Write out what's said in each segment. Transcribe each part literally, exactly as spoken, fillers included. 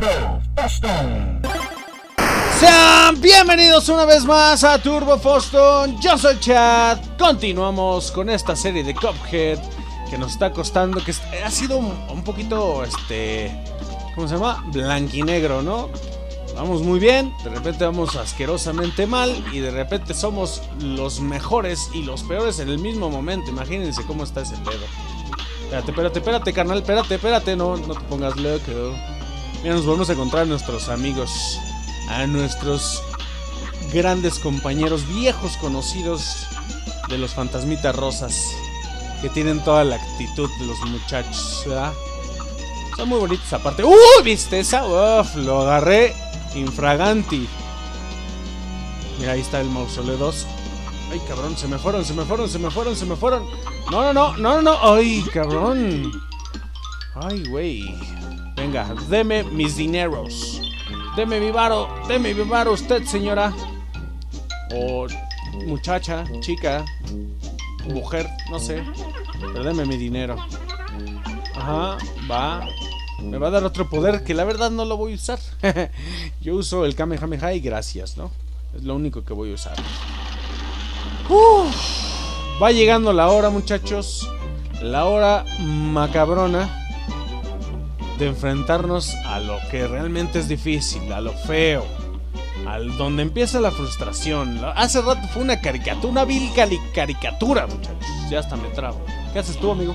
Turbo Foston. Sean bienvenidos una vez más a Turbo Foston. Yo soy Chad. Continuamos con esta serie de Cuphead que nos está costando, que ha sido un, un poquito, este, ¿cómo se llama? Blanquinegro, ¿no? Vamos muy bien, de repente vamos asquerosamente mal y de repente somos los mejores y los peores en el mismo momento. Imagínense cómo está ese pedo. Espérate, espérate, espérate, carnal, espérate, espérate, no, no te pongas loco. Mira, nos volvemos a encontrar a nuestros amigos, a nuestros grandes compañeros, viejos conocidos de los fantasmitas rosas, que tienen toda la actitud de los muchachos, ¿verdad? Son muy bonitos aparte. ¡Uh! ¿Viste esa? Uf, lo agarré infraganti. Mira, ahí está el mausoleo dos. Ay, cabrón, se me fueron, se me fueron, se me fueron, se me fueron. No, no, no, no, no, no. Ay, cabrón. Ay, güey. Venga, deme mis dineros. Deme mi varo, deme mi varo usted, señora. O muchacha, chica, mujer, no sé. Pero deme mi dinero. Ajá, va. Me va a dar otro poder que la verdad no lo voy a usar. Yo uso el Kamehameha y gracias, ¿no? Es lo único que voy a usar. Uf, va llegando la hora, muchachos. La hora macabrona de enfrentarnos a lo que realmente es difícil, a lo feo, al donde empieza la frustración. Hace rato fue una caricatura, una vil caricatura, muchachos. Ya hasta me trabo. ¿Qué haces tú, amigo?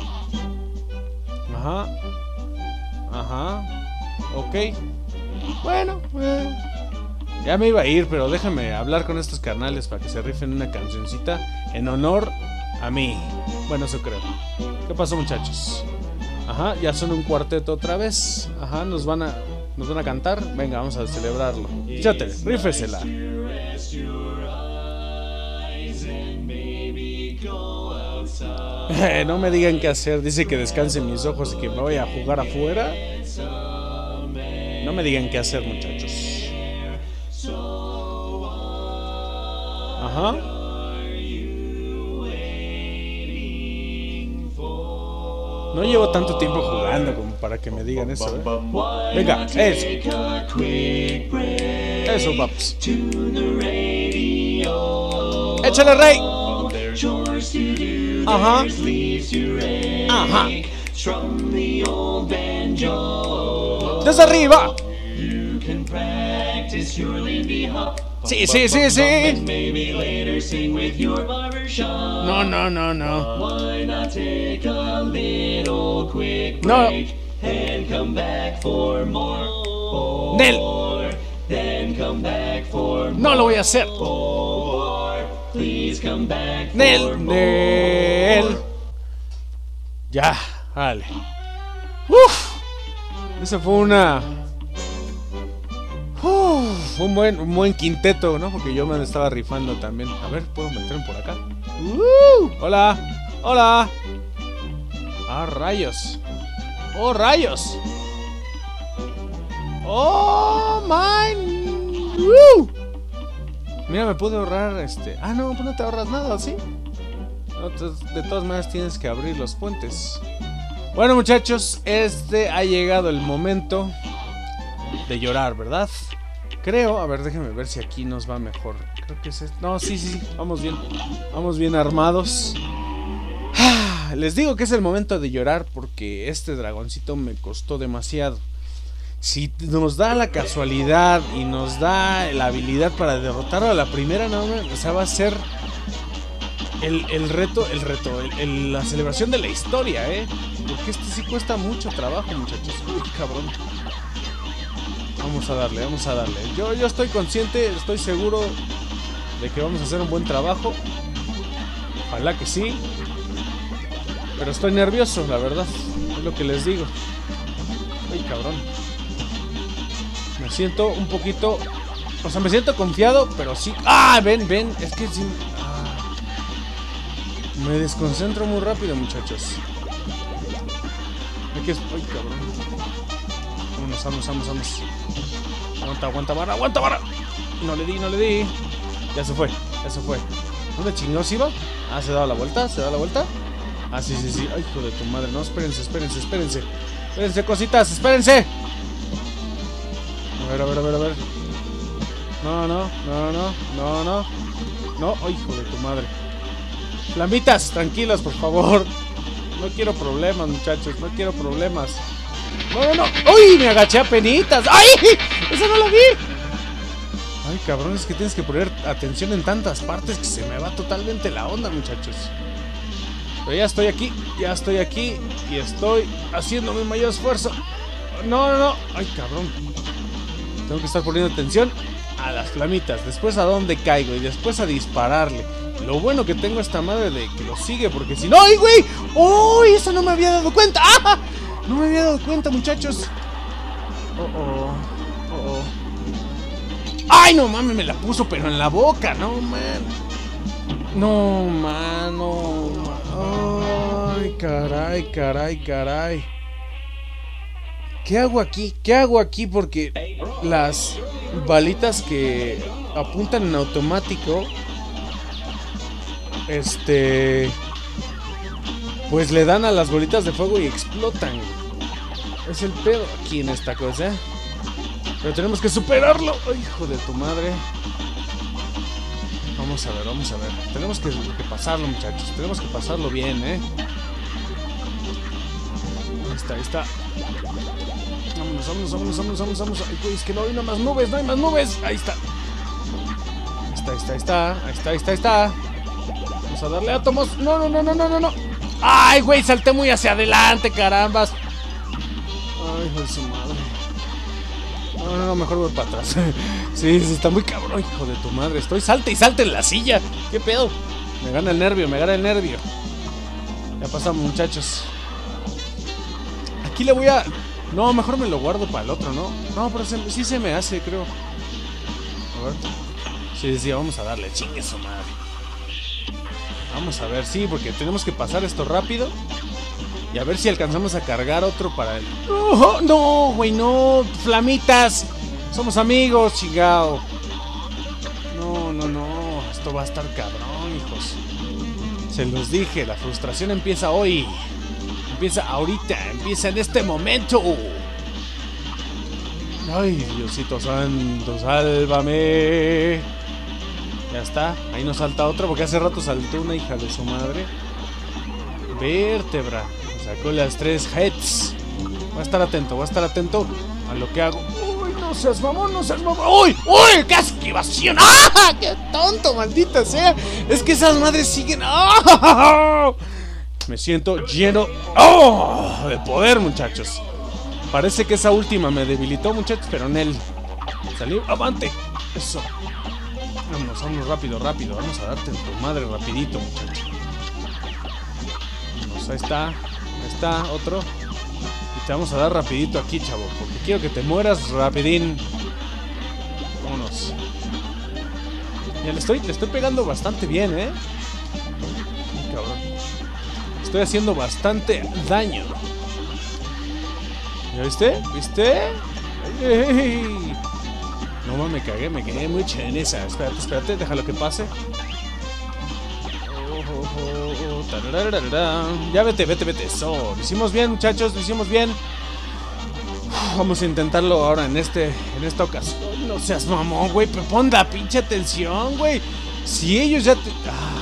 Ajá. Ajá. Ok. Bueno, eh. ya me iba a ir, pero déjame hablar con estos carnales para que se rifen una cancioncita en honor a mí. Bueno, eso creo. ¿Qué pasó, muchachos? Ajá, ya son un cuarteto otra vez. Ajá, nos van a nos van a cantar. Venga, vamos a celebrarlo. Échate, rífesela. Eh, no me digan qué hacer. Dice que descansen mis ojos y que me voy a jugar afuera. No me digan qué hacer, muchachos. Ajá. No llevo tanto tiempo jugando como para que me digan eso, ¿eh? Venga, eso. Eso, paps. Échale, rey. Ajá. Ajá. Desde arriba. Sí, sí, sí, sí. No, no, no, no. No. Nel. No lo voy a hacer. Nel, Nel. Ya, vale. Uf. Esa fue una... Uf, un buen, un buen quinteto, ¿no? Porque yo me estaba rifando también. A ver, ¿puedo meterme por acá? Uh, hola, hola. Ah, rayos. Oh, rayos. Oh, my. Uh. Mira, me pude ahorrar este... Ah, no, pues no te ahorras nada, ¿sí? No, de todas maneras tienes que abrir los puentes. Bueno, muchachos, este ha llegado el momento de llorar, ¿verdad? Creo, a ver, déjenme ver si aquí nos va mejor. Creo que es este. No, sí, sí, sí, vamos bien. Vamos bien armados. Les digo que es el momento de llorar porque este dragoncito me costó demasiado. Si nos da la casualidad y nos da la habilidad para derrotarlo a la primera, no, o sea, va a ser el, el reto, el reto, el, el, la celebración de la historia, ¿eh? Porque este sí cuesta mucho trabajo, muchachos. Uy, cabrón. Vamos a darle, vamos a darle. Yo, yo estoy consciente, estoy seguro de que vamos a hacer un buen trabajo. Ojalá que sí. Pero estoy nervioso, la verdad. Es lo que les digo. Ay, cabrón. Me siento un poquito... O sea, me siento confiado, pero sí... ¡Ah! Ven, ven. Es que sí... Ah. Me desconcentro muy rápido, muchachos. Hay que... ¡Ay, cabrón! Vamos, vamos, vamos, vamos. Aguanta, aguanta, vara, aguanta, vara. No le di, no le di. Ya se fue, ya se fue. ¿Dónde chingados iba? Ah, se daba la vuelta, se daba la vuelta. Ah, sí, sí, sí. Ay, hijo de tu madre. No, espérense, espérense, espérense. Espérense, cositas, espérense. A ver, a ver, a ver, a ver. No, no, no, no, no, no. No, oh, hijo de tu madre. Flamitas, tranquilas, por favor. No quiero problemas, muchachos, no quiero problemas. No, no, no. ¡Uy! Me agaché a penitas. ¡Ay! ¡Esa no la vi! Ay, cabrón, es que tienes que poner atención en tantas partes que se me va totalmente la onda, muchachos. Pero ya estoy aquí, ya estoy aquí y estoy haciendo mi mayor esfuerzo. No, no, no. Ay, cabrón. Tengo que estar poniendo atención a las flamitas. Después a dónde caigo y después a dispararle. Lo bueno que tengo esta madre de que lo sigue, porque si no... ¡Ay, güey! ¡Uy! Eso no me había dado cuenta. ¡Ah! No me había dado cuenta, muchachos. Oh, oh. Oh, oh. ¡Ay, no mames! Me la puso, pero en la boca. No, man. No, man. No, man. Ay, caray, caray, caray. ¿Qué hago aquí? ¿Qué hago aquí? Porque las balitas que apuntan en automático, este, pues le dan a las bolitas de fuego y explotan. Es el pedo aquí en esta cosa. Pero tenemos que superarlo. ¡Ay, hijo de tu madre! Vamos a ver, vamos a ver. Tenemos que, que pasarlo, muchachos. Tenemos que pasarlo bien, ¿eh? Ahí está, ahí está. Vámonos, vámonos, vámonos, vámonos, vámonos, vámonos. Ay, güey, es que no hay más nubes, no hay más nubes. Ahí está. Ahí está, ahí está, ahí está. Ahí está, ahí está, ahí está. Vamos a darle átomos. No, no, no, no, no, no, no. Ay, güey, salté muy hacia adelante, carambas. Ay, hijo de su madre. No, no, no, mejor voy para atrás. Sí, sí, está muy cabrón, hijo de tu madre. Estoy salte y salte en la silla. ¿Qué pedo? Me gana el nervio, me gana el nervio. Ya pasamos, muchachos. Aquí le voy a... No, mejor me lo guardo para el otro, ¿no? No, pero se... sí se me hace, creo. A ver. Sí, sí, vamos a darle. Chingue su madre. Vamos a ver, sí, porque tenemos que pasar esto rápido. Y a ver si alcanzamos a cargar otro para el... ¡Oh, no, güey, no! ¡Flamitas! Somos amigos, chingao. No, no, no. Esto va a estar cabrón, hijos. Se los dije, la frustración empieza hoy. Empieza ahorita, empieza en este momento. Ay, Diosito santo, sálvame. Ya está, ahí nos salta otra, porque hace rato saltó una hija de su madre. Vértebra. Sacó las tres heads. Voy a estar atento, voy a estar atento a lo que hago. Uy, no seas mamón, no seas mamón. Uy, uy, qué esquivación. ¡Ah! Qué tonto, maldita sea. Es que esas madres siguen. ¡Ah! Me siento lleno ¡oh! de poder, muchachos. Parece que esa última me debilitó, muchachos, pero en él salió avante. Eso. Vámonos, vámonos rápido, rápido. Vamos a darte en tu madre rapidito, muchachos. Vámonos, ahí está. Ahí está, otro. Y te vamos a dar rapidito aquí, chavo, porque quiero que te mueras rapidín. Vámonos. Ya le estoy, le estoy pegando bastante bien, ¿eh? Cabrón. Estoy haciendo bastante daño. ¿Ya viste? ¿Viste? ¡Ay! No mames, me cagué, me cagué mucho en esa. Espérate, espérate, déjalo que pase. Oh, oh, oh, oh. Ya vete, vete, vete. Eso. Lo hicimos bien, muchachos, lo hicimos bien. Vamos a intentarlo ahora en este, en esta ocasión. No seas mamón, güey. Pero pon la pinche atención, güey. Si ellos ya te... Ah.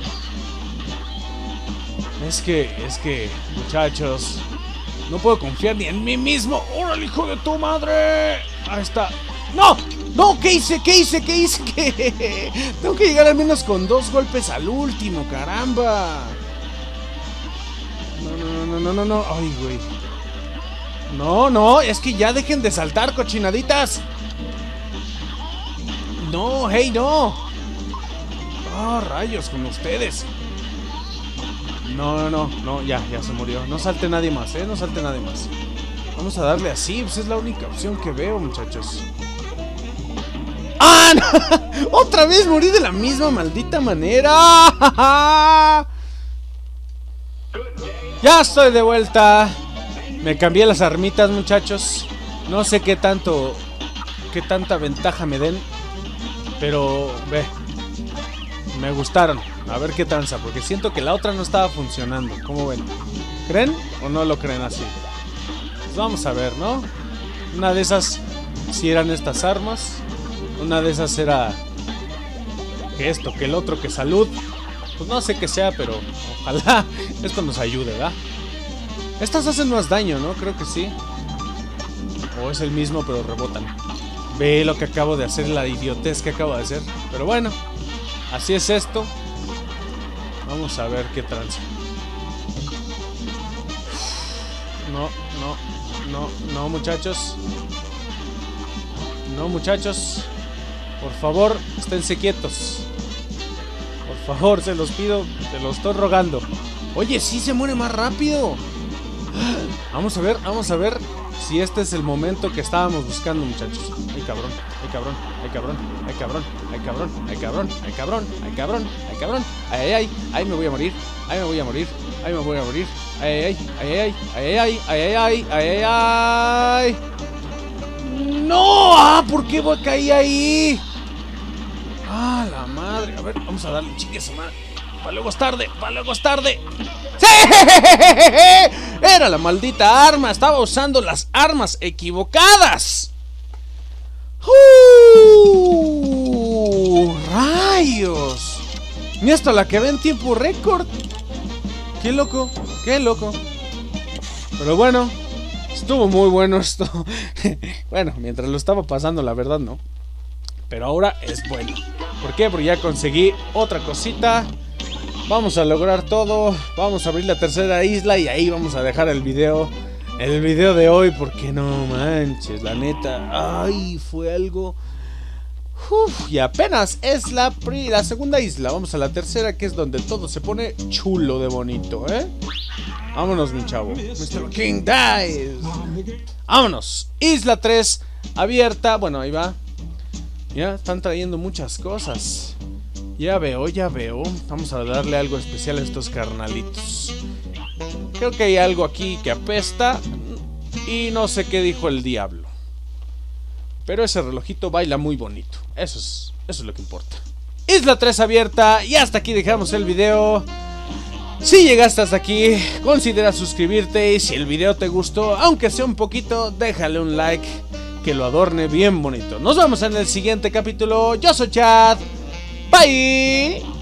Es que, es que, muchachos, no puedo confiar ni en mí mismo. ¡Órale, hijo de tu madre! Ahí está. ¡No! ¡No! ¿Qué hice? ¿Qué hice? ¿Qué hice? ¿Qué? Tengo que llegar al menos con dos golpes al último, caramba. No, no, no, no, no, no. Ay, güey. No, no, es que ya dejen de saltar, cochinaditas. No, hey, no. Oh, rayos, con ustedes. No, no, no, no, ya, ya se murió. No salte nadie más, eh, no salte nadie más. Vamos a darle así, pues es la única opción que veo, muchachos. ¡Ah, no! ¡Otra vez morí de la misma maldita manera! Ya estoy de vuelta. Me cambié las armitas, muchachos. No sé qué tanto, qué tanta ventaja me den, pero ve, me gustaron. A ver qué tranza, porque siento que la otra no estaba funcionando. ¿Cómo ven? ¿Creen o no lo creen así? Pues vamos a ver, ¿no? Una de esas si eran estas armas. Una de esas era que esto, que el otro, que salud. Pues no sé qué sea, pero ojalá esto nos ayude, ¿verdad? Estas hacen más daño, ¿no? Creo que sí. O es el mismo, pero rebotan. Ve lo que acabo de hacer, la idiotez que acabo de hacer. Pero bueno, así es esto. Vamos a ver qué tranza. No, no, no, no, muchachos. No, muchachos. Por favor, esténse quietos. Por favor, se los pido, se los estoy rogando. Oye, sí se muere más rápido. Vamos a ver, vamos a ver si este es el momento que estábamos buscando, muchachos. Ay, cabrón, ay, cabrón, ay, cabrón, ay, cabrón, ay, cabrón, ay, cabrón, ay, cabrón, ay, cabrón, ay, cabrón. Ay, ay, ay, ay, me voy a morir. Ay, me voy a morir. Ay, me voy a morir. Ay, ay, ay, ay, ay, ay, ay, ay, ay, ay, ay. No, ah, ¿por qué caí ahí? Ah, la madre. A ver, vamos a darle chique a su madre. Para luego es tarde, para luego es tarde. ¡Sí! Era la maldita arma. Estaba usando las armas equivocadas. ¡Uh! ¡Rayos! Ni hasta la que ve en tiempo récord. ¡Qué loco! ¡Qué loco! Pero bueno, estuvo muy bueno esto. Bueno, mientras lo estaba pasando, la verdad no. Pero ahora es bueno. ¿Por qué? Porque ya conseguí otra cosita. Vamos a lograr todo. Vamos a abrir la tercera isla y ahí vamos a dejar el video. El video de hoy, porque no manches, la neta. Ay, fue algo. Uf, y apenas es la, la segunda isla. Vamos a la tercera, que es donde todo se pone chulo de bonito, ¿eh? Vámonos, mi chavo. mister King dies. Vámonos. Isla tres abierta. Bueno, ahí va. Ya están trayendo muchas cosas. Ya veo, ya veo. Vamos a darle algo especial a estos carnalitos. Creo que hay algo aquí que apesta. Y no sé qué dijo el diablo. Pero ese relojito baila muy bonito. Eso es, eso es lo que importa. Isla tres abierta. Y hasta aquí dejamos el video. Si llegaste hasta aquí, considera suscribirte. Y si el video te gustó, aunque sea un poquito, déjale un like, que lo adorne bien bonito. Nos vemos en el siguiente capítulo. Yo soy Chad. Bye.